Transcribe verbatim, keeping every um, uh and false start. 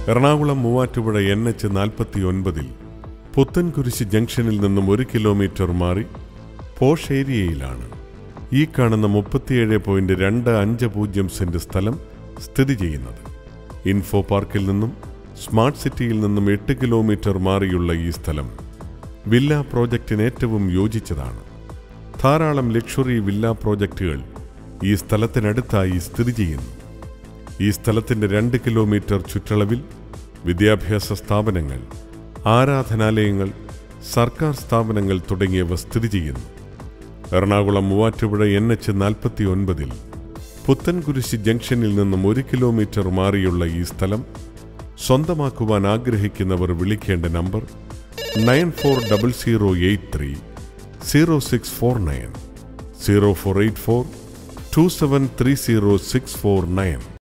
Ernakulam Muvattupuzha N H നാൽപ്പത്തി ഒൻപതിൽ പുത്തൻകുരിശ് ജംഗ്ഷനിൽ നിന്നും ഒരു കിലോമീറ്റർ മാറി പോഷ് ഏരിയയിലാണ് ഈ കാണുന്ന മുപ്പത്തിയേഴ് പോയിന്റ് രണ്ട് അഞ്ച് പൂജ്യം സെന്റ് സ്ഥലം സ്ഥിതി ചെയ്യുന്നത്. ഇൻഫോ പാർക്കിൽ നിന്നും സ്മാർട്ട് സിറ്റിയിൽ നിന്നും എട്ട് കിലോമീറ്റർ മാറിയുള്ള ഈ സ്ഥലം വില്ല പ്രോജക്റ്റിന് ഏറ്റവും യോജിച്ചതാണ്. ധാരാളം ലക്ഷറി വില്ല പ്രോജക്റ്റുകൾ ഈ സ്ഥലത്തിനടുത്തായി സ്ഥിതി ചെയ്യുന്നു. ഈ സ്ഥലത്തിൻ്റെ രണ്ട് കിലോമീറ്റർ ചുറ്റളവിൽ വിദ്യാഭ്യാസ സ്ഥാപനങ്ങൾ, ആരാധനാലയങ്ങൾ, സർക്കാർ സ്ഥാപനങ്ങൾ തുടങ്ങിയവ സ്ഥിതി ചെയ്യുന്നു. എറണാകുളം മൂവാറ്റുപുഴ എൻ എച്ച് നാൽപ്പത്തി ഒൻപതിൽ പുത്തൻകുരിശ് ജംഗ്ഷനിൽ നിന്നും ഒരു കിലോമീറ്റർ മാറിയുള്ള ഈ സ്ഥലം സ്വന്തമാക്കുവാൻ ആഗ്രഹിക്കുന്നവർ വിളിക്കേണ്ട number nine four double zero eight three zero six four nine zero four eight four two seven three zero six four nine.